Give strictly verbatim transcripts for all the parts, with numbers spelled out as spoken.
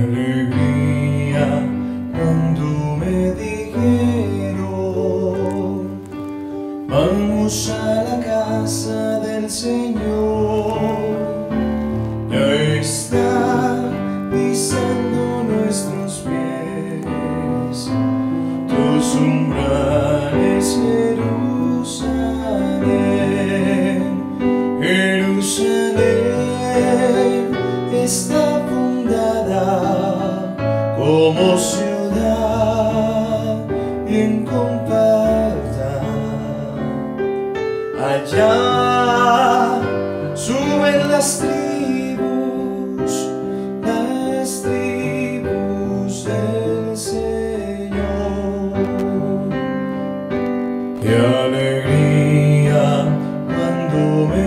alegría cuando me dijeron: vamos a la casa del Señor. Ya está pisando nuestros pies tus umbrales, Jerusalén. Jerusalén está fundada como ciudad bien compacta. Allá suben las tribus, las tribus del Señor. Qué alegría cuando me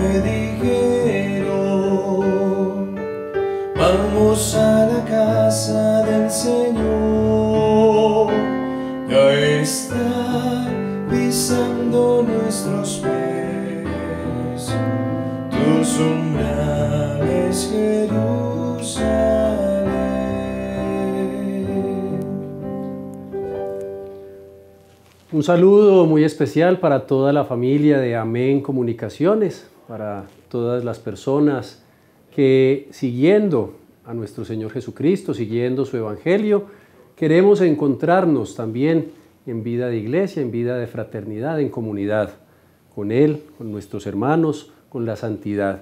dijeron: vamos a la casa del Señor. Ya está pisando nuestros pies tus umbrales, Jerusalén. Un saludo muy especial para toda la familia de Amén Comunicaciones, para todas las personas que, siguiendo a nuestro Señor Jesucristo, siguiendo su Evangelio, queremos encontrarnos también en vida de iglesia, en vida de fraternidad, en comunidad, con Él, con nuestros hermanos, con la santidad.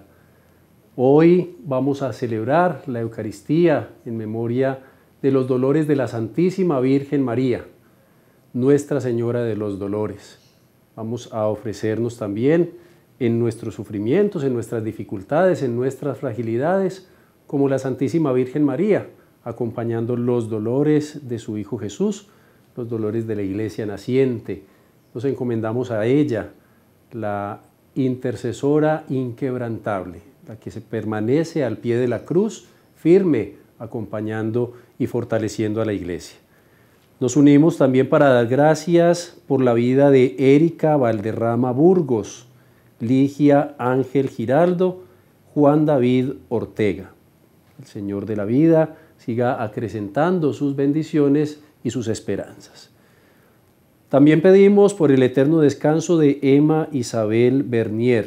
Hoy vamos a celebrar la Eucaristía en memoria de los dolores de la Santísima Virgen María, Nuestra Señora de los Dolores. Vamos a ofrecernos también en nuestros sufrimientos, en nuestras dificultades, en nuestras fragilidades, como la Santísima Virgen María, acompañando los dolores de su Hijo Jesús, los dolores de la Iglesia naciente. Nos encomendamos a ella, la intercesora inquebrantable, la que se permanece al pie de la cruz, firme, acompañando y fortaleciendo a la Iglesia. Nos unimos también para dar gracias por la vida de Erika Valderrama Burgos, Ligia Ángel Giraldo, Juan David Ortega. El Señor de la vida siga acrecentando sus bendiciones y sus esperanzas. También pedimos por el eterno descanso de Emma Isabel Bernier.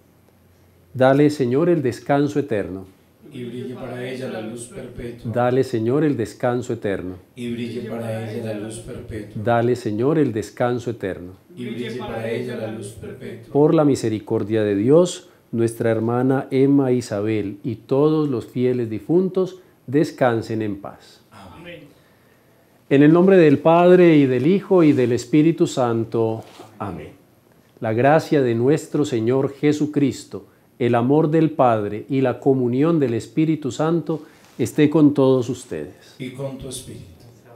Dale, Señor, el descanso eterno. Y brille para ella la luz perpetua. Dale, Señor, el descanso eterno. Y brille para ella la luz perpetua. Dale, Señor, el descanso eterno. Y brille para ella la luz perpetua. Por la misericordia de Dios, nuestra hermana Emma Isabel y todos los fieles difuntos descansen en paz. Amén. En el nombre del Padre, y del Hijo, y del Espíritu Santo. Amén. La gracia de nuestro Señor Jesucristo, el amor del Padre y la comunión del Espíritu Santo esté con todos ustedes. Y con tu espíritu.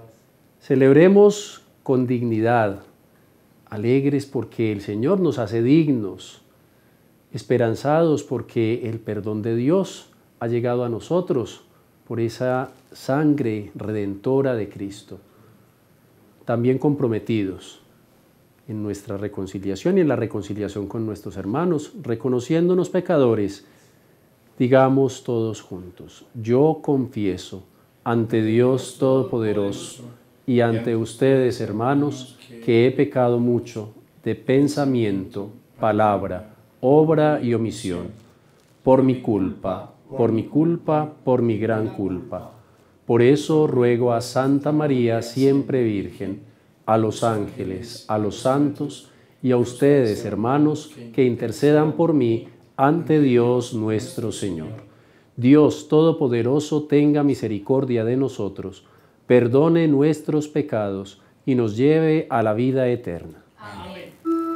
Celebremos con dignidad, alegres porque el Señor nos hace dignos, esperanzados porque el perdón de Dios ha llegado a nosotros por esa sangre redentora de Cristo. También comprometidos en nuestra reconciliación y en la reconciliación con nuestros hermanos, reconociéndonos pecadores, digamos todos juntos: yo confieso ante Dios Todopoderoso y ante ustedes, hermanos, que he pecado mucho de pensamiento, palabra, obra y omisión, por mi culpa, por mi culpa, por mi gran culpa. Por eso ruego a Santa María, siempre Virgen, a los ángeles, a los santos y a ustedes, hermanos, que intercedan por mí ante Dios nuestro Señor. Dios Todopoderoso tenga misericordia de nosotros, perdone nuestros pecados y nos lleve a la vida eterna. Amén.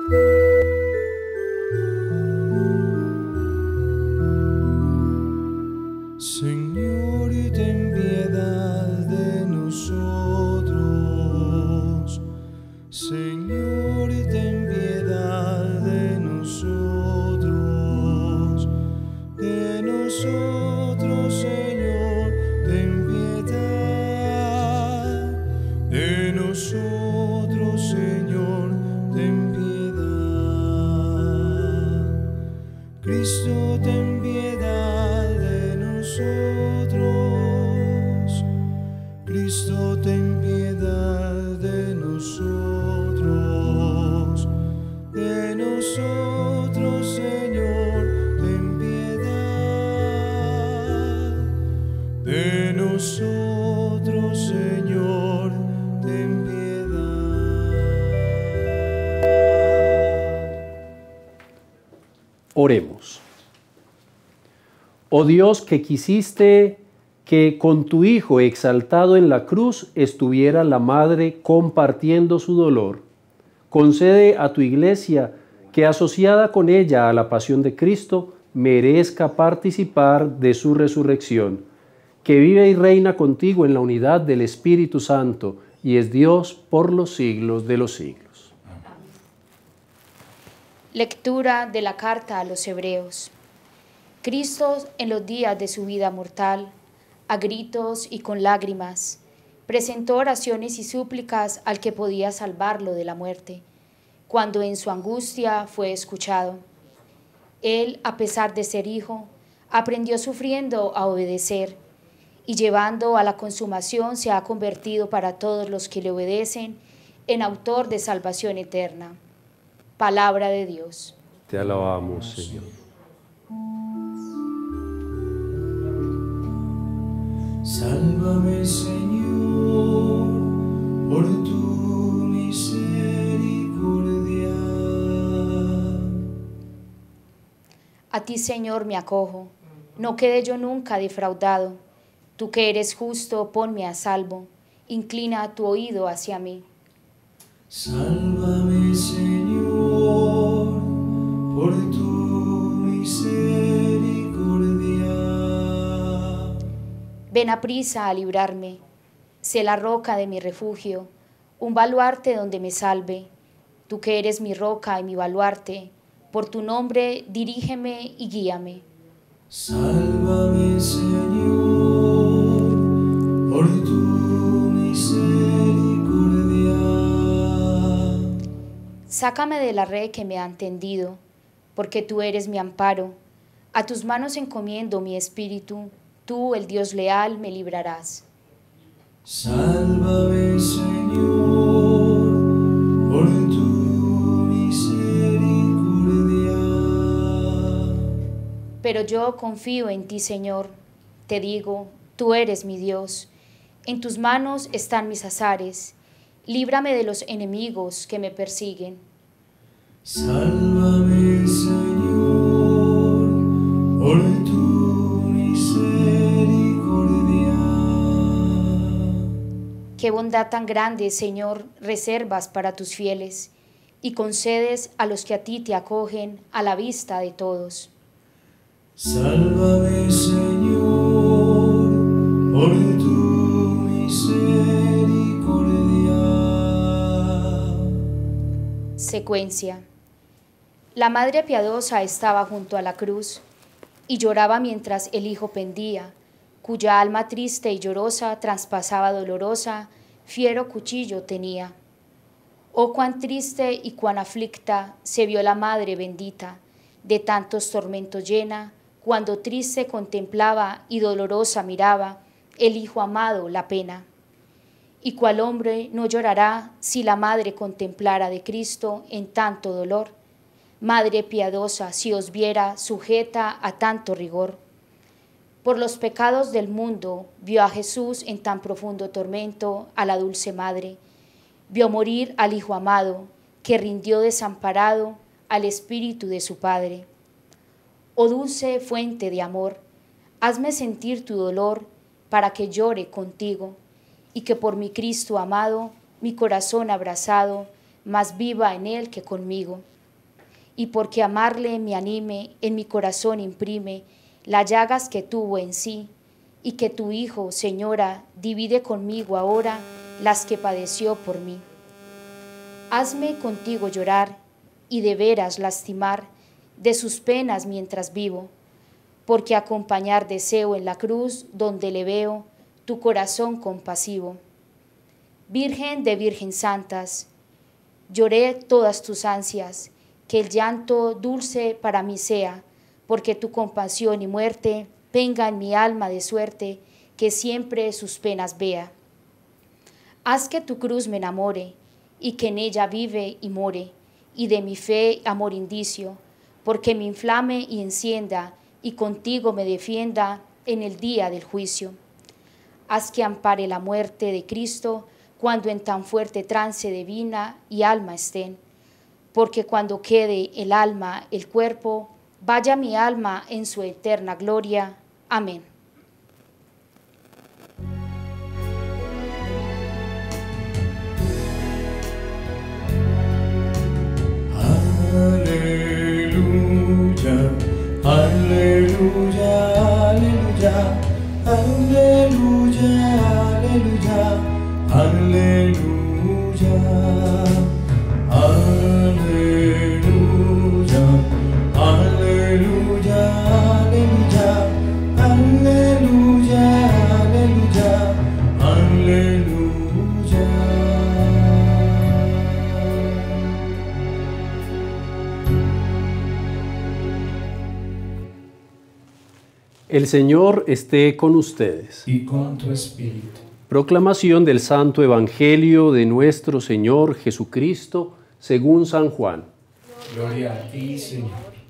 Señor, ten piedad de nosotros. Señor, ten piedad de nosotros. De nosotros, Señor, ten piedad. De nosotros, Señor, ten piedad. Cristo, ten piedad de nosotros. De nosotros, Señor, ten piedad. De nosotros, Señor, ten piedad. Oremos. Oh Dios, que quisiste que con tu Hijo exaltado en la cruz estuviera la Madre compartiendo su dolor, concede a tu Iglesia que, asociada con ella a la pasión de Cristo, merezca participar de su resurrección, que vive y reina contigo en la unidad del Espíritu Santo y es Dios por los siglos de los siglos. Lectura de la carta a los Hebreos. Cristo, en los días de su vida mortal, a gritos y con lágrimas, presentó oraciones y súplicas al que podía salvarlo de la muerte, cuando en su angustia fue escuchado. Él, a pesar de ser hijo, aprendió sufriendo a obedecer, y llevando a la consumación se ha convertido para todos los que le obedecen en autor de salvación eterna. Palabra de Dios. Te alabamos, Señor. Sálvame, Señor, por tu misericordia. A ti, Señor, me acojo, no quede yo nunca defraudado. Tú que eres justo, ponme a salvo, inclina tu oído hacia mí. Sálvame, Señor, por tu misericordia. Ven aprisa a librarme, sé la roca de mi refugio, un baluarte donde me salve. Tú que eres mi roca y mi baluarte, por tu nombre dirígeme y guíame. Sálvame, Señor, por tu misericordia. Sácame de la red que me han tendido, porque tú eres mi amparo. A tus manos encomiendo mi espíritu, tú, el Dios leal, me librarás. Sálvame, Señor, por tu misericordia. Pero yo confío en ti, Señor. Te digo, tú eres mi Dios. En tus manos están mis azares. Líbrame de los enemigos que me persiguen. Sálvame, Señor, por tu misericordia. Qué bondad tan grande, Señor, reservas para tus fieles y concedes a los que a ti te acogen a la vista de todos. Sálvame, Señor, por tu misericordia. Secuencia. La Madre Piadosa estaba junto a la cruz y lloraba mientras el Hijo pendía, cuya alma triste y llorosa traspasaba dolorosa, fiero cuchillo tenía. Oh, cuán triste y cuán aflicta se vio la Madre bendita, de tantos tormentos llena, cuando triste contemplaba y dolorosa miraba el Hijo amado la pena. ¿Y cuál hombre no llorará si la Madre contemplara de Cristo en tanto dolor? Madre piadosa, si os viera sujeta a tanto rigor. Por los pecados del mundo vio a Jesús en tan profundo tormento a la dulce Madre. Vio morir al Hijo amado, que rindió desamparado al Espíritu de su Padre. Oh dulce fuente de amor, hazme sentir tu dolor para que llore contigo, y que por mi Cristo amado, mi corazón abrazado, más viva en él que conmigo. Y porque amarle me anime, en mi corazón imprime las llagas que tuvo en sí, y que tu Hijo, Señora, divide conmigo ahora las que padeció por mí. Hazme contigo llorar, y de veras lastimar de sus penas mientras vivo, porque acompañar deseo en la cruz donde le veo tu corazón compasivo. Virgen de Virgen Santas, lloré todas tus ansias, que el llanto dulce para mí sea, porque tu compasión y muerte venga en mi alma de suerte, que siempre sus penas vea. Haz que tu cruz me enamore, y que en ella vive y more, y de mi fe amor indicio, porque me inflame y encienda, y contigo me defienda en el día del juicio. Haz que ampare la muerte de Cristo, cuando en tan fuerte trance de vida y alma estén, porque cuando quede el alma, el cuerpo, vaya mi alma en su eterna gloria. Amén. Aleluya, aleluya, aleluya, aleluya, aleluya, aleluya, aleluya, aleluya, aleluya, aleluya, aleluya, aleluya. El Señor esté con ustedes. Y con tu espíritu. Proclamación del Santo Evangelio de nuestro Señor Jesucristo según San Juan. Gloria a ti, Señor.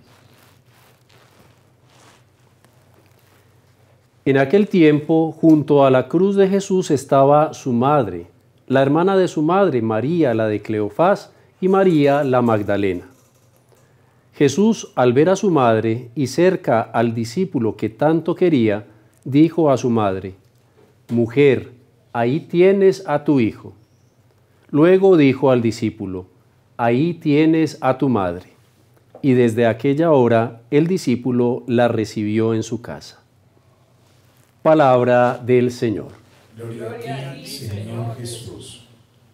En aquel tiempo, junto a la cruz de Jesús estaba su madre, la hermana de su madre, María, la de Cleofás, y María, la Magdalena. Jesús, al ver a su madre y cerca al discípulo que tanto quería, dijo a su madre: «Mujer, ahí tienes a tu hijo». Luego dijo al discípulo: «Ahí tienes a tu madre». Y desde aquella hora el discípulo la recibió en su casa. Palabra del Señor. Gloria a ti, Señor Jesús.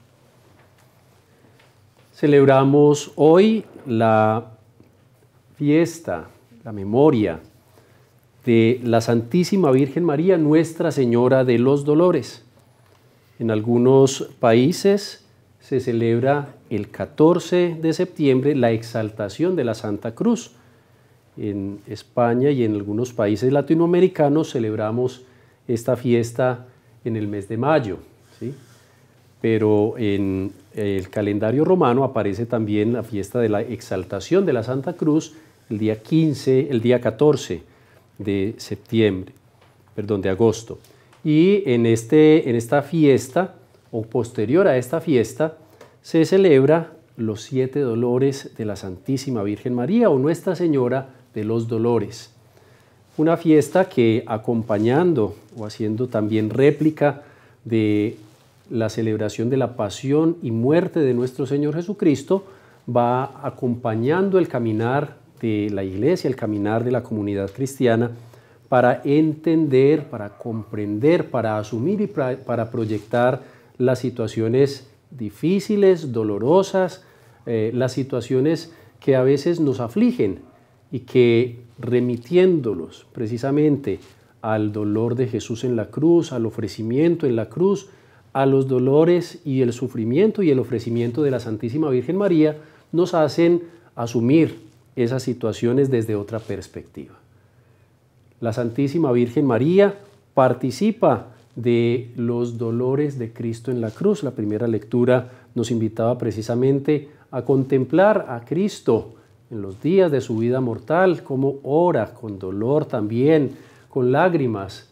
Celebramos hoy la fiesta, la memoria de la Santísima Virgen María, Nuestra Señora de los Dolores. En algunos países se celebra el catorce de septiembre la exaltación de la Santa Cruz. En España y en algunos países latinoamericanos celebramos esta fiesta en el mes de mayo, ¿sí? Pero en el calendario romano aparece también la fiesta de la exaltación de la Santa Cruz el día quince, el día catorce de septiembre, perdón, de agosto. Y en, este, en esta fiesta, o posterior a esta fiesta, se celebra los siete dolores de la Santísima Virgen María o Nuestra Señora de los Dolores. Una fiesta que, acompañando o haciendo también réplica de la celebración de la pasión y muerte de nuestro Señor Jesucristo, va acompañando el caminar de la Iglesia, el caminar de la comunidad cristiana, para entender, para comprender, para asumir y para, para proyectar las situaciones difíciles, dolorosas, eh, las situaciones que a veces nos afligen y que, remitiéndolos precisamente al dolor de Jesús en la cruz, al ofrecimiento en la cruz, a los dolores y el sufrimiento y el ofrecimiento de la Santísima Virgen María, nos hacen asumir esas situaciones desde otra perspectiva. La Santísima Virgen María participa de los dolores de Cristo en la cruz. La primera lectura nos invitaba precisamente a contemplar a Cristo en los días de su vida mortal, cómo ora con dolor también, con lágrimas,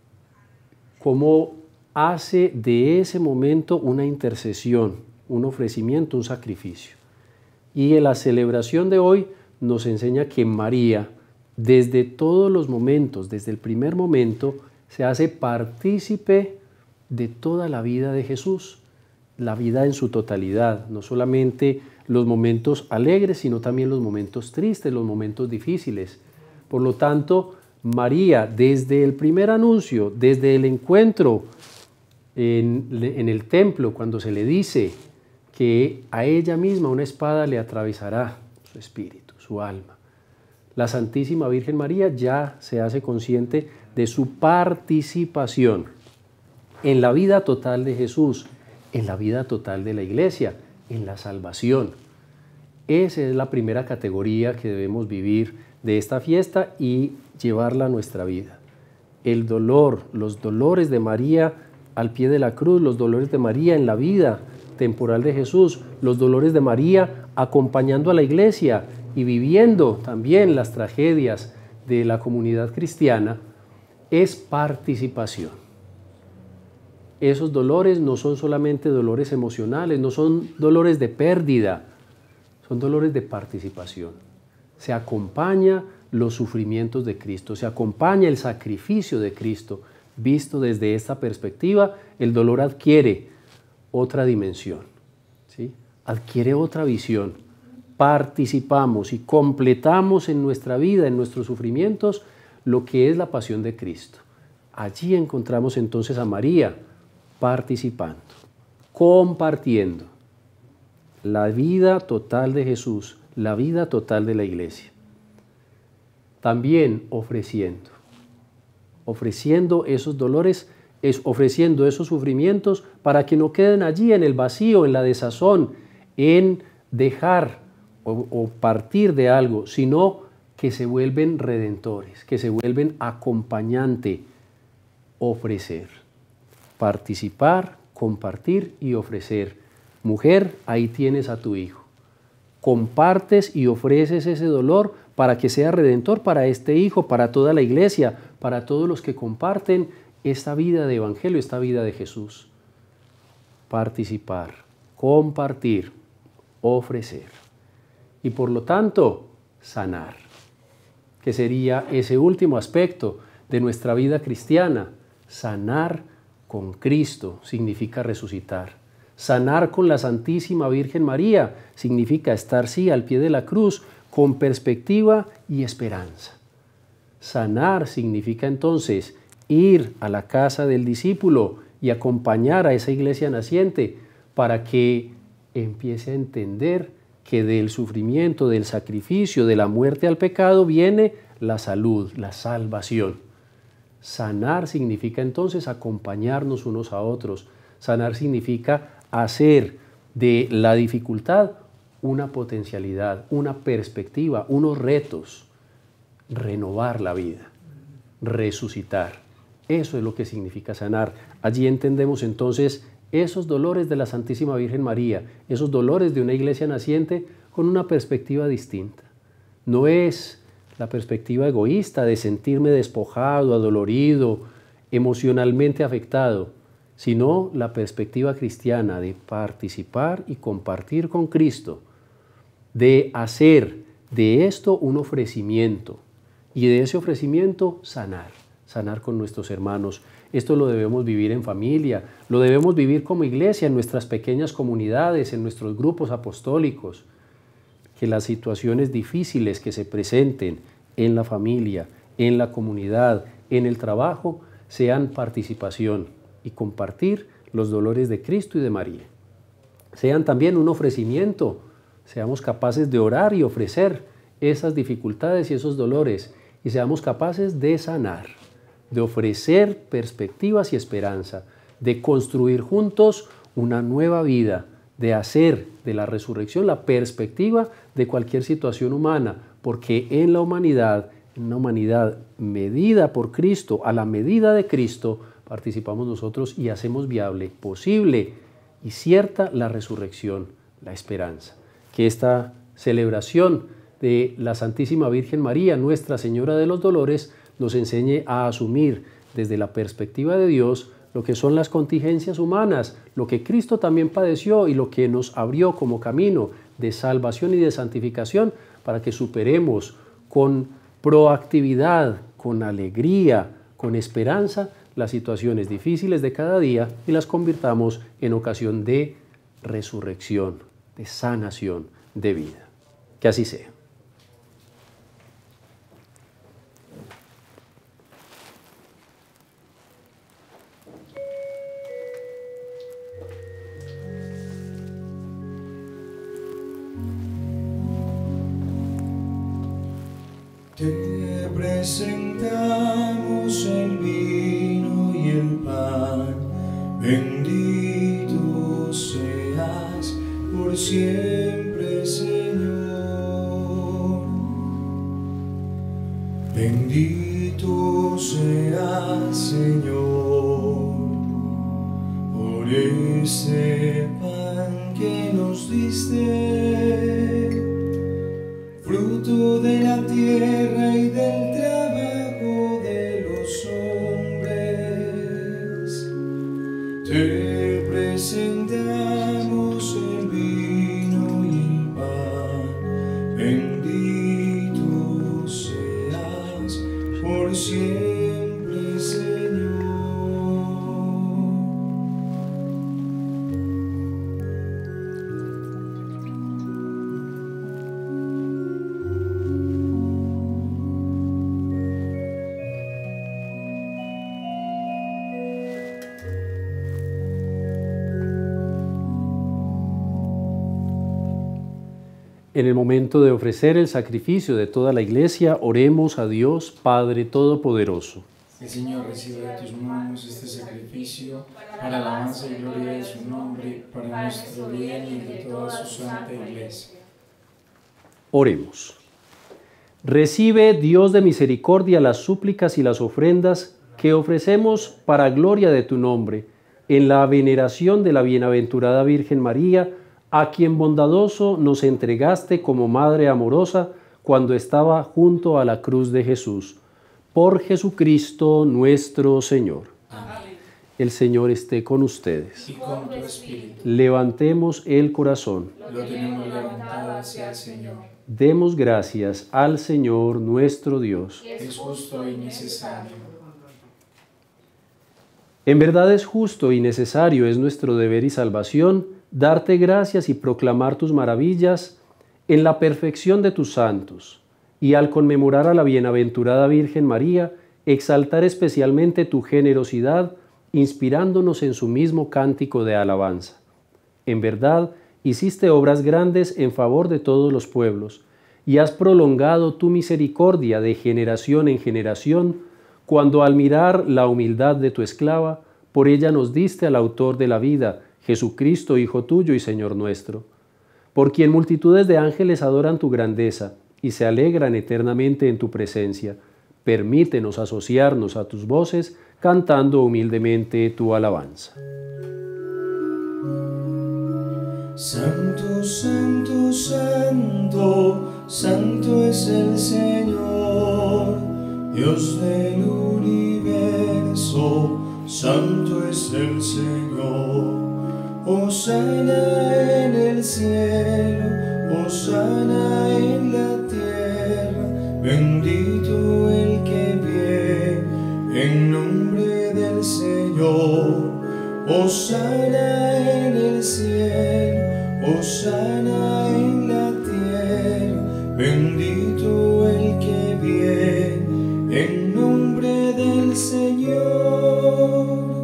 cómo hace de ese momento una intercesión, un ofrecimiento, un sacrificio. Y en la celebración de hoy nos enseña que María, desde todos los momentos, desde el primer momento, se hace partícipe de toda la vida de Jesús, la vida en su totalidad, no solamente los momentos alegres, sino también los momentos tristes, los momentos difíciles. Por lo tanto, María, desde el primer anuncio, desde el encuentro en, en el templo, cuando se le dice que a ella misma una espada le atravesará su espíritu, su alma, la Santísima Virgen María ya se hace consciente de su participación en la vida total de Jesús, en la vida total de la Iglesia, en la salvación. Esa es la primera categoría que debemos vivir de esta fiesta y llevarla a nuestra vida. El dolor, los dolores de María al pie de la cruz, los dolores de María en la vida temporal de Jesús, los dolores de María acompañando a la iglesia y viviendo también las tragedias de la comunidad cristiana, es participación. Esos dolores no son solamente dolores emocionales, no son dolores de pérdida, son dolores de participación. Se acompaña los sufrimientos de Cristo, se acompaña el sacrificio de Cristo. Visto desde esta perspectiva, el dolor adquiere otra dimensión, ¿sí? Adquiere otra visión. Participamos y completamos en nuestra vida, en nuestros sufrimientos, lo que es la pasión de Cristo. Allí encontramos entonces a María participando, compartiendo la vida total de Jesús, la vida total de la iglesia. También ofreciendo, ofreciendo esos dolores, es ofreciendo esos sufrimientos para que no queden allí en el vacío, en la desazón, en dejar o, o partir de algo, sino que se vuelven redentores, que se vuelven acompañante, ofrecer, participar, compartir y ofrecer. Mujer, ahí tienes a tu hijo. Compartes y ofreces ese dolor para que sea redentor para este hijo, para toda la iglesia, para todos los que comparten esta vida de evangelio, esta vida de Jesús. Participar, compartir, ofrecer. Y por lo tanto, sanar, que sería ese último aspecto de nuestra vida cristiana. Sanar con Cristo significa resucitar. Sanar con la Santísima Virgen María significa estar, sí, al pie de la cruz, con perspectiva y esperanza. Sanar significa entonces ir a la casa del discípulo y acompañar a esa iglesia naciente para que empiece a entender que del sufrimiento, del sacrificio, de la muerte al pecado viene la salud, la salvación. Sanar significa entonces acompañarnos unos a otros. Sanar significa hacer de la dificultad una potencialidad, una perspectiva, unos retos, renovar la vida, resucitar. Eso es lo que significa sanar. Allí entendemos entonces esos dolores de la Santísima Virgen María, esos dolores de una iglesia naciente con una perspectiva distinta. No es la perspectiva egoísta de sentirme despojado, adolorido, emocionalmente afectado, sino la perspectiva cristiana de participar y compartir con Cristo, de hacer de esto un ofrecimiento y de ese ofrecimiento sanar, sanar con nuestros hermanos. Esto lo debemos vivir en familia, lo debemos vivir como iglesia, en nuestras pequeñas comunidades, en nuestros grupos apostólicos. Que las situaciones difíciles que se presenten en la familia, en la comunidad, en el trabajo, sean participación y compartir los dolores de Cristo y de María. Sean también un ofrecimiento, seamos capaces de orar y ofrecer esas dificultades y esos dolores y seamos capaces de sanar, de ofrecer perspectivas y esperanza, de construir juntos una nueva vida, de hacer de la resurrección la perspectiva de cualquier situación humana, porque en la humanidad, en una humanidad medida por Cristo, a la medida de Cristo, participamos nosotros y hacemos viable, posible y cierta la resurrección, la esperanza. Que esta celebración de la Santísima Virgen María, Nuestra Señora de los Dolores, nos enseñe a asumir desde la perspectiva de Dios lo que son las contingencias humanas, lo que Cristo también padeció y lo que nos abrió como camino de salvación y de santificación para que superemos con proactividad, con alegría, con esperanza las situaciones difíciles de cada día y las convirtamos en ocasión de resurrección, de sanación, de vida. Que así sea. Te presentamos el vino y el pan, bendito seas por siempre, Señor. Bendito seas, Señor, por ese pan que nos diste, fruto de la tierra y del trabajo de los hombres. Te presentamos el vino y el pan, bendito seas por siempre, Señor. En el momento de ofrecer el sacrificio de toda la Iglesia, oremos a Dios Padre Todopoderoso. El Señor reciba de tus manos este sacrificio para alabanza y gloria de su nombre, para nuestro bien y de toda su santa Iglesia. Oremos. Recibe, Dios de misericordia, las súplicas y las ofrendas que ofrecemos para gloria de tu nombre, en la veneración de la bienaventurada Virgen María, a quien bondadoso nos entregaste como Madre amorosa cuando estaba junto a la cruz de Jesús. Por Jesucristo nuestro Señor. Amén. El Señor esté con ustedes. Y con tu espíritu. Levantemos el corazón. Lo tenemos levantado hacia el Señor. Demos gracias al Señor nuestro Dios. Es justo y necesario. En verdad es justo y necesario, es nuestro deber y salvación, darte gracias y proclamar tus maravillas en la perfección de tus santos, y al conmemorar a la bienaventurada Virgen María, exaltar especialmente tu generosidad, inspirándonos en su mismo cántico de alabanza. En verdad, hiciste obras grandes en favor de todos los pueblos, y has prolongado tu misericordia de generación en generación, cuando al mirar la humildad de tu esclava, por ella nos diste al autor de la vida, Jesucristo, Hijo tuyo y Señor nuestro, por quien multitudes de ángeles adoran tu grandeza y se alegran eternamente en tu presencia. Permítenos asociarnos a tus voces, cantando humildemente tu alabanza. Santo, santo, santo, santo es el Señor, Dios del universo, santo es el Señor. Hosana en el cielo, hosana en la tierra, bendito el que viene en nombre del Señor. Hosana en el cielo, hosana en la tierra, bendito el que viene en nombre del Señor.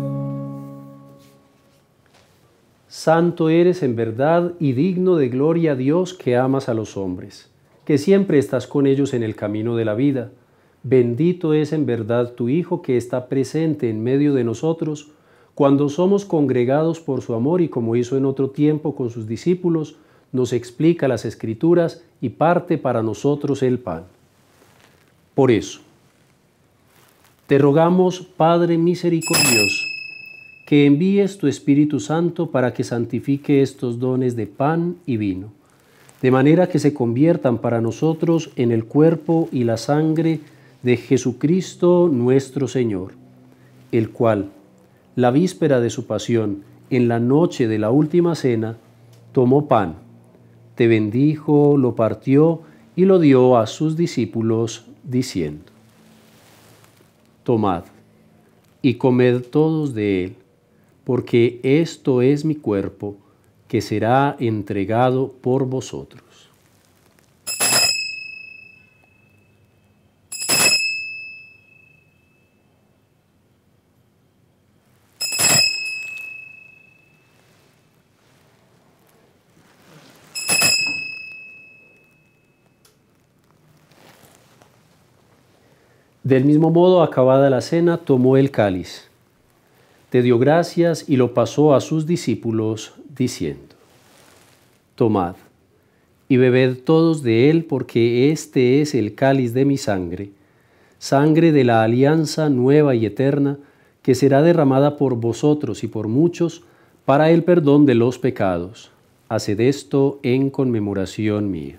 Santo eres en verdad y digno de gloria, Dios, que amas a los hombres, que siempre estás con ellos en el camino de la vida. Bendito es en verdad tu Hijo, que está presente en medio de nosotros, cuando somos congregados por su amor y, como hizo en otro tiempo con sus discípulos, nos explica las Escrituras y parte para nosotros el pan. Por eso, te rogamos, Padre misericordioso, que envíes tu Espíritu Santo para que santifique estos dones de pan y vino, de manera que se conviertan para nosotros en el cuerpo y la sangre de Jesucristo nuestro Señor, el cual, la víspera de su pasión, en la noche de la última cena, tomó pan, te bendijo, lo partió y lo dio a sus discípulos, diciendo: Tomad y comed todos de él, porque esto es mi cuerpo, que será entregado por vosotros. Del mismo modo, acabada la cena, tomó el cáliz, te dio gracias y lo pasó a sus discípulos, diciendo: Tomad y bebed todos de él, porque este es el cáliz de mi sangre, sangre de la alianza nueva y eterna, que será derramada por vosotros y por muchos para el perdón de los pecados. Haced esto en conmemoración mía.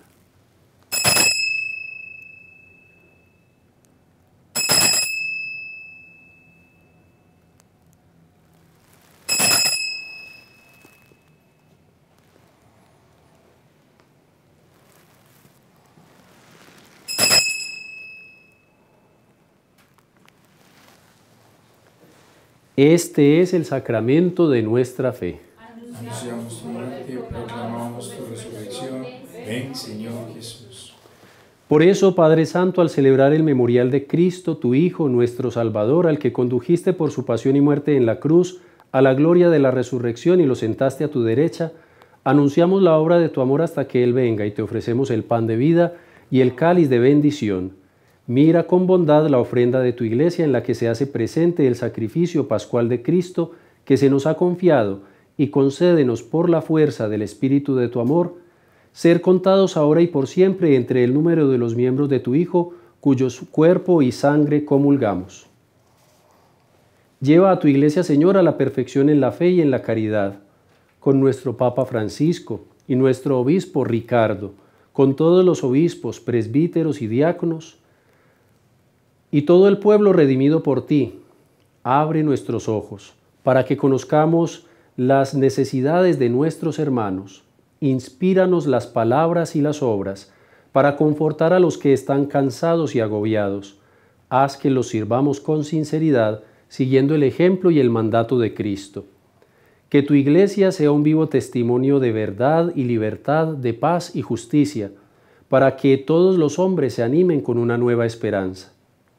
Este es el sacramento de nuestra fe. Anunciamos tu muerte, proclamamos tu resurrección. Ven, Señor Jesús. Por eso, Padre Santo, al celebrar el memorial de Cristo, tu Hijo, nuestro Salvador, al que condujiste por su pasión y muerte en la cruz, a la gloria de la resurrección y lo sentaste a tu derecha, anunciamos la obra de tu amor hasta que Él venga y te ofrecemos el pan de vida y el cáliz de bendición. Mira con bondad la ofrenda de tu Iglesia en la que se hace presente el sacrificio pascual de Cristo que se nos ha confiado y concédenos por la fuerza del Espíritu de tu amor, ser contados ahora y por siempre entre el número de los miembros de tu Hijo, cuyo cuerpo y sangre comulgamos. Lleva a tu Iglesia, Señor, a la perfección en la fe y en la caridad, con nuestro Papa Francisco y nuestro Obispo Ricardo, con todos los obispos, presbíteros y diáconos, y todo el pueblo redimido por ti. Abre nuestros ojos, para que conozcamos las necesidades de nuestros hermanos. Inspíranos las palabras y las obras, para confortar a los que están cansados y agobiados. Haz que los sirvamos con sinceridad, siguiendo el ejemplo y el mandato de Cristo. Que tu Iglesia sea un vivo testimonio de verdad y libertad, de paz y justicia, para que todos los hombres se animen con una nueva esperanza.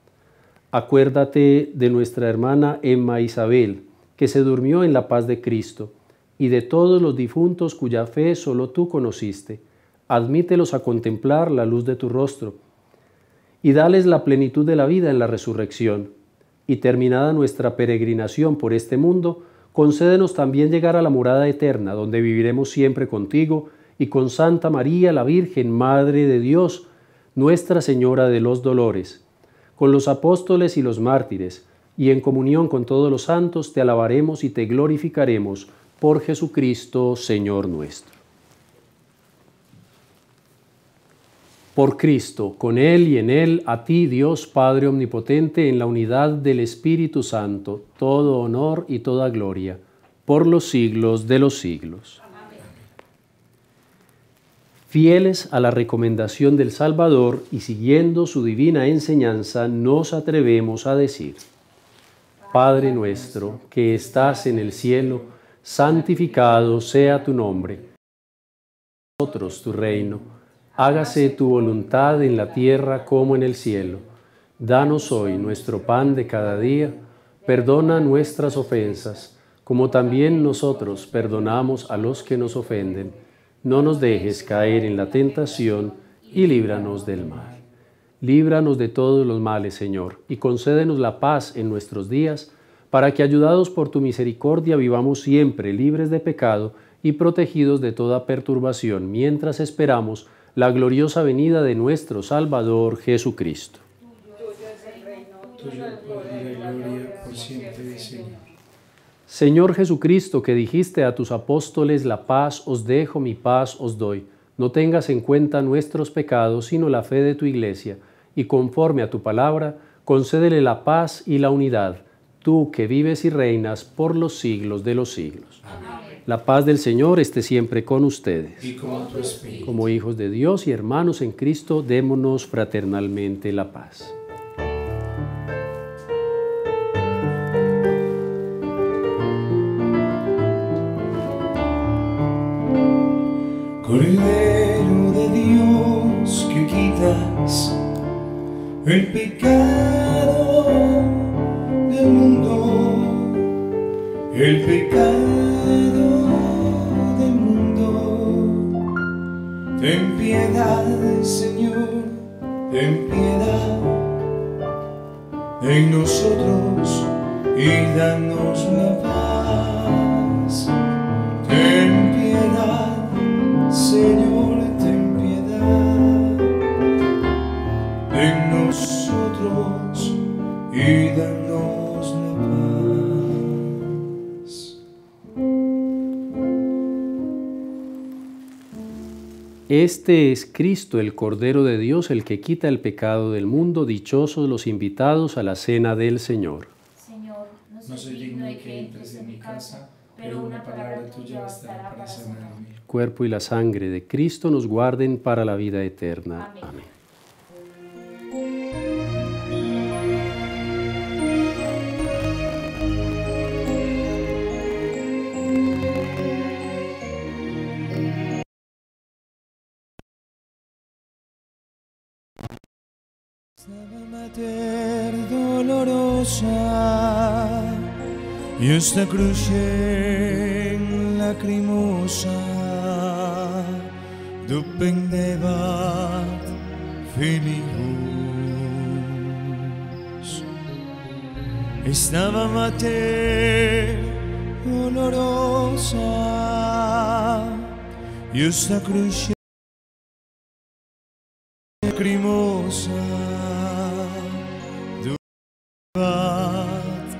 Acuérdate de nuestra hermana Emma Isabel, que se durmió en la paz de Cristo, y de todos los difuntos cuya fe solo tú conociste. Admítelos a contemplar la luz de tu rostro, y dales la plenitud de la vida en la resurrección. Y terminada nuestra peregrinación por este mundo, concédenos también llegar a la morada eterna, donde viviremos siempre contigo y con Santa María, la Virgen, Madre de Dios, Nuestra Señora de los Dolores, con los apóstoles y los mártires, y en comunión con todos los santos te alabaremos y te glorificaremos por Jesucristo, Señor nuestro. Por Cristo, con Él y en Él, a ti, Dios Padre Omnipotente, en la unidad del Espíritu Santo, todo honor y toda gloria, por los siglos de los siglos. Fieles a la recomendación del Salvador y siguiendo su divina enseñanza, nos atrevemos a decir: Padre nuestro, que estás en el cielo, santificado sea tu nombre. Nosotros tu reino, hágase tu voluntad en la tierra como en el cielo. Danos hoy nuestro pan de cada día, perdona nuestras ofensas, como también nosotros perdonamos a los que nos ofenden. No nos dejes caer en la tentación y líbranos del mal. Líbranos de todos los males, Señor, y concédenos la paz en nuestros días, para que, ayudados por tu misericordia, vivamos siempre libres de pecado y protegidos de toda perturbación, mientras esperamos la gloriosa venida de nuestro Salvador Jesucristo. Tuyo el poder y la gloria por siempre, Señor. Señor Jesucristo, que dijiste a tus apóstoles: la paz os dejo, mi paz os doy. No tengas en cuenta nuestros pecados, sino la fe de tu Iglesia, y conforme a tu palabra, concédele la paz y la unidad, tú que vives y reinas por los siglos de los siglos. Amén. La paz del Señor esté siempre con ustedes. Y con tu espíritu. Como hijos de Dios y hermanos en Cristo, démonos fraternalmente la paz. Cordero de Dios, que quitas el pecado del mundo, el pecado del mundo. Ten piedad, Señor, ten piedad en nosotros y danos la paz. Ten piedad, Señor, ten piedad en nosotros y danos la paz. Este es Cristo, el Cordero de Dios, el que quita el pecado del mundo. Dichosos los invitados a la cena del Señor. Señor, No soy digno de que entres en mi casa, pero una palabra tuya bastará para sanarme. El cuerpo y la sangre de Cristo nos guarden para la vida eterna. Amén. Amén. Stava Mater dolorosa, Iusta crucem lacrimosa, dupendebat filius. Stava Mater dolorosa, Iusta crucem lacrimosa, dupendebat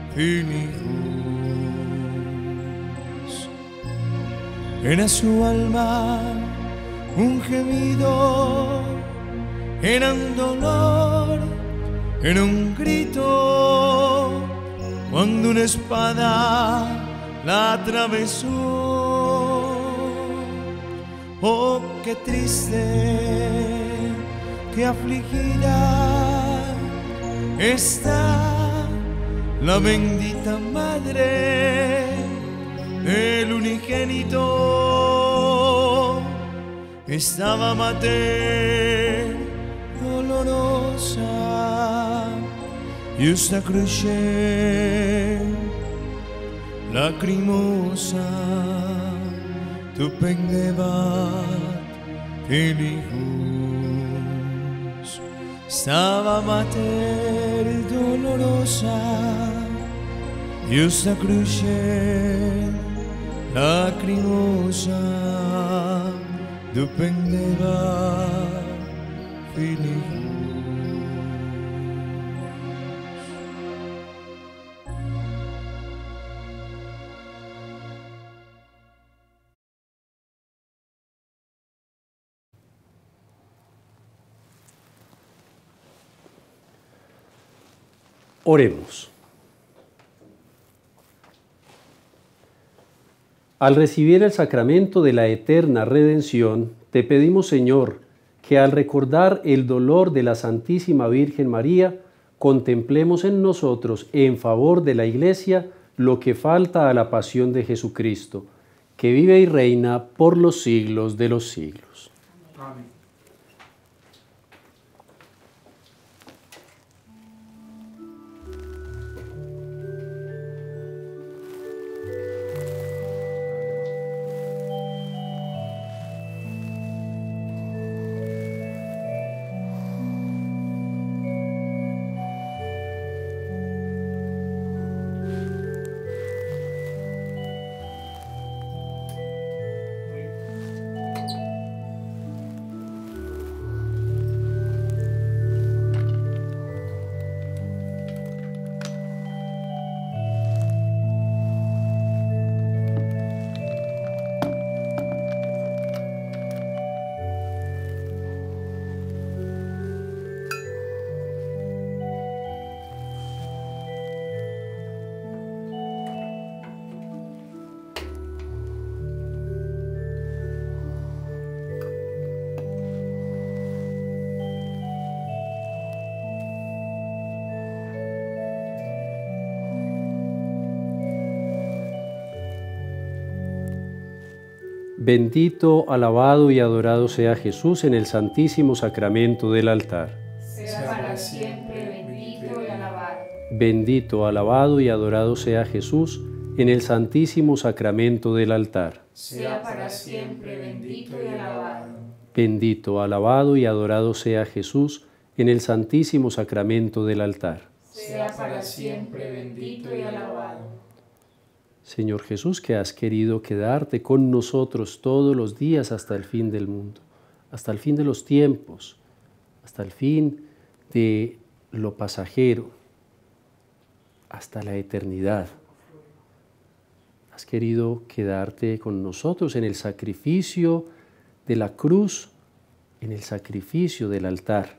filius. Era su alma un gemido, era un dolor, era un grito, cuando una espada la atravesó. Oh, qué triste, qué afligida está la bendita madre del unigénito. Estaba Mater dolorosa, Iusta crucem lacrimosa, dupendebat filius. Stava Mater dolorosa, Iusta crucem lacrimosa, dupendebat filius. Oremos. Al recibir el sacramento de la eterna redención, te pedimos, Señor, que al recordar el dolor de la Santísima Virgen María, contemplemos en nosotros, en favor de la Iglesia, lo que falta a la pasión de Jesucristo, que vive y reina por los siglos de los siglos. Amén. Bendito, alabado y adorado sea Jesús en el santísimo sacramento del altar. sea para siempre bendito y alabado. Bendito, alabado y adorado sea Jesús en el santísimo sacramento del altar. Sea para siempre bendito y alabado. Bendito, alabado y adorado sea Jesús en el santísimo sacramento del altar. Sea para siempre bendito y alabado. Señor Jesús, que has querido quedarte con nosotros todos los días hasta el fin del mundo, hasta el fin de los tiempos, hasta el fin de lo pasajero, hasta la eternidad. Has querido quedarte con nosotros en el sacrificio de la cruz en el sacrificio del altar.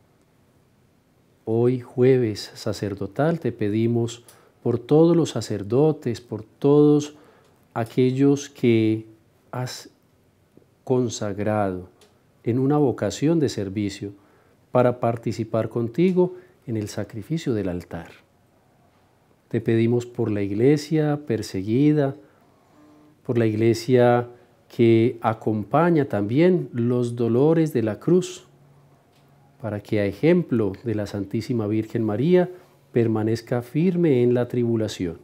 Hoy, jueves sacerdotal, te pedimos por todos los sacerdotes, por todos aquellos que has consagrado en una vocación de servicio para participar contigo en el sacrificio del altar. Te pedimos por la iglesia perseguida, por la iglesia que acompaña también los dolores de la cruz, para que a ejemplo de la Santísima Virgen María permanezca firme en la tribulación.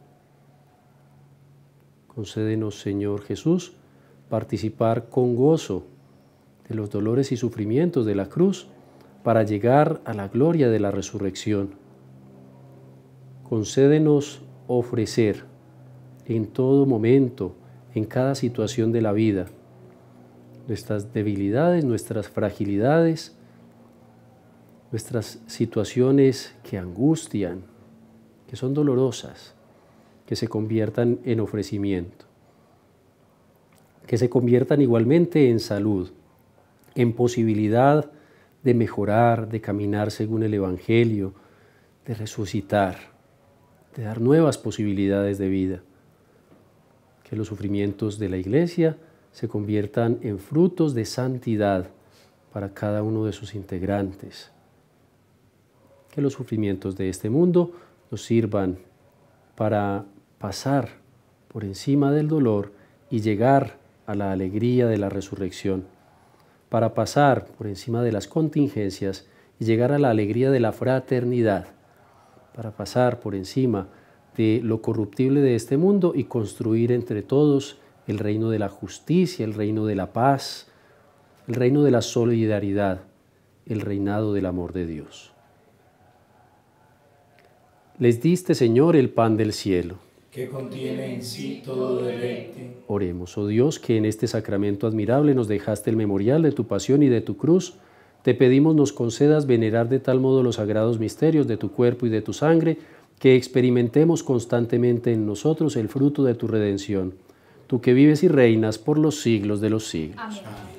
Concédenos, Señor Jesús, participar con gozo de los dolores y sufrimientos de la cruz para llegar a la gloria de la resurrección. Concédenos ofrecer en todo momento, en cada situación de la vida, nuestras debilidades, nuestras fragilidades, nuestras situaciones que angustian, que son dolorosas, que se conviertan en ofrecimiento, que se conviertan igualmente en salud, en posibilidad de mejorar, de caminar según el Evangelio, de resucitar, de dar nuevas posibilidades de vida. Que los sufrimientos de la Iglesia se conviertan en frutos de santidad para cada uno de sus integrantes. Que los sufrimientos de este mundo nos sirvan para pasar por encima del dolor y llegar a la alegría de la resurrección, para pasar por encima de las contingencias y llegar a la alegría de la fraternidad, para pasar por encima de lo corruptible de este mundo y construir entre todos el reino de la justicia, el reino de la paz, el reino de la solidaridad, el reinado del amor de Dios. Les diste, Señor, el pan del cielo, que contiene en sí todo deleite. Oremos, oh Dios, que en este sacramento admirable nos dejaste el memorial de tu pasión y de tu cruz. Te pedimos nos concedas venerar de tal modo los sagrados misterios de tu cuerpo y de tu sangre, que experimentemos constantemente en nosotros el fruto de tu redención. Tú que vives y reinas por los siglos de los siglos. Amén.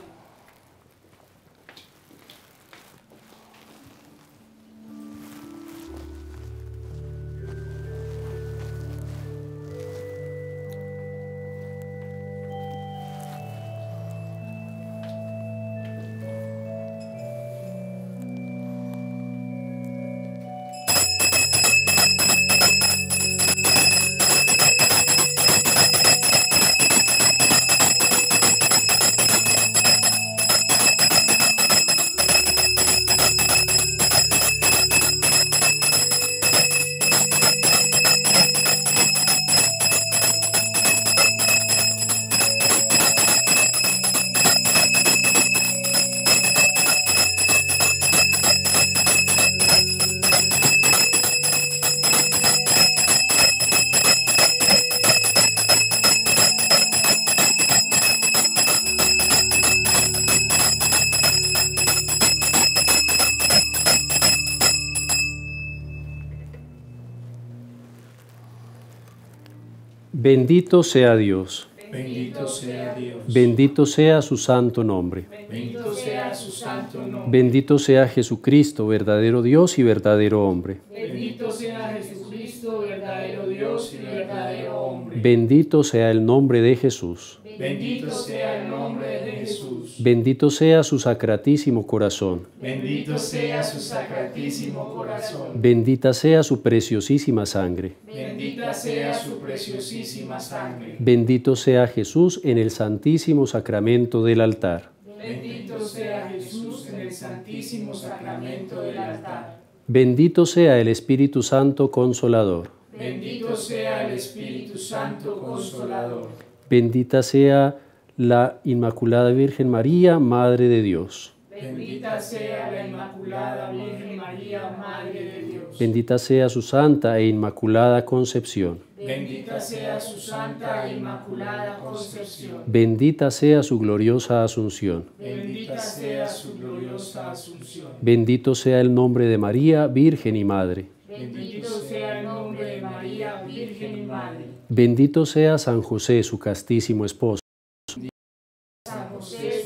Bendito sea Dios. Bendito sea Dios. Bendito sea su santo nombre. Bendito sea su santo nombre. Bendito sea Jesucristo, verdadero Dios y verdadero hombre. Bendito sea Jesucristo, verdadero Dios y verdadero hombre. Bendito sea el nombre de Jesús. Bendito sea el nombre de Jesús. Bendito sea su sacratísimo corazón. Bendito sea su sacratísimo corazón. Bendita sea su preciosísima sangre. Bendita sea su preciosísima sangre. Bendito sea Jesús en el santísimo sacramento del altar. Bendito sea Jesús en el santísimo sacramento del altar. Bendito sea el Espíritu Santo Consolador. Bendito sea el Espíritu Santo Consolador. Bendita sea la Inmaculada Virgen María, Madre de Dios. Bendita sea la Inmaculada Virgen María, Madre de Dios. Bendita sea su santa e inmaculada concepción. Bendita sea su santa e inmaculada concepción. Bendita sea su gloriosa asunción. Bendita sea su gloriosa asunción. Bendito sea el nombre de María, Virgen y Madre. Bendito sea el nombre de María, Virgen y Madre. Bendito sea San José, su castísimo esposo. San José, su castísimo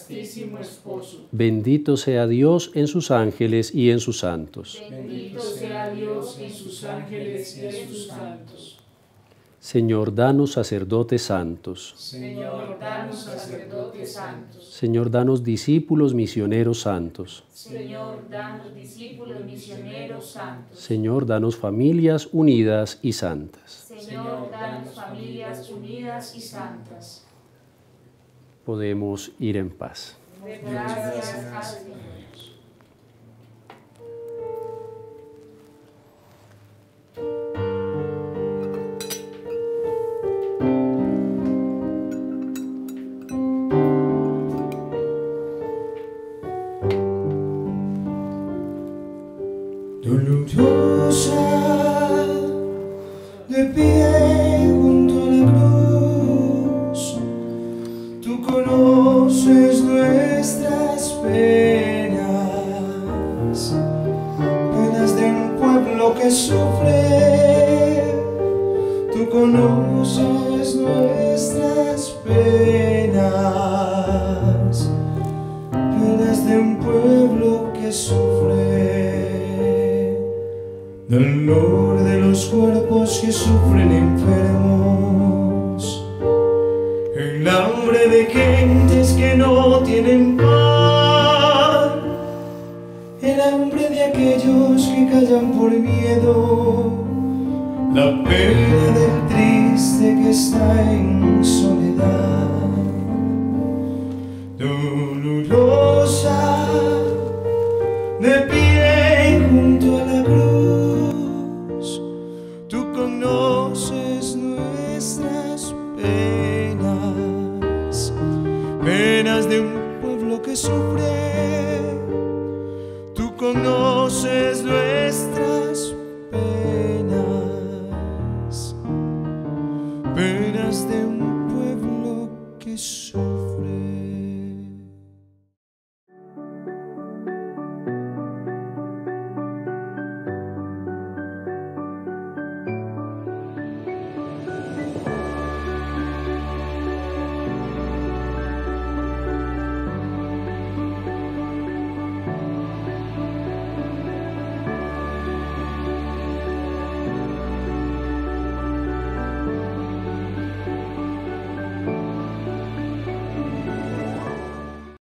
castísimo esposo. Bendito sea Dios en sus ángeles y en sus santos. Bendito sea Dios en sus ángeles y en sus santos. Señor, danos sacerdotes santos. Señor, danos sacerdotes santos. Señor, danos discípulos misioneros santos. Señor, danos discípulos misioneros santos. Señor, danos familias unidas y santas. Señor, danos familias unidas y santas. Podemos ir en paz. Gracias a Dios. Dolorosa, de pie junto a la cruz, tú conoces nuestras penas, penas de un pueblo que sufre, tú conoces nuestras penas, penas de un pueblo que sufre. Dolor de los cuerpos que sufren enfermos, el hambre de gentes que no tienen pan, el hambre de aquellos que callan por miedo, la pena del triste que está en soledad. Dolorosa, de pie junto a la cruz, tú conoces nuestras penas, penas de un pueblo que sufre, tú conoces nuestras penas, penas de un pueblo que sufre.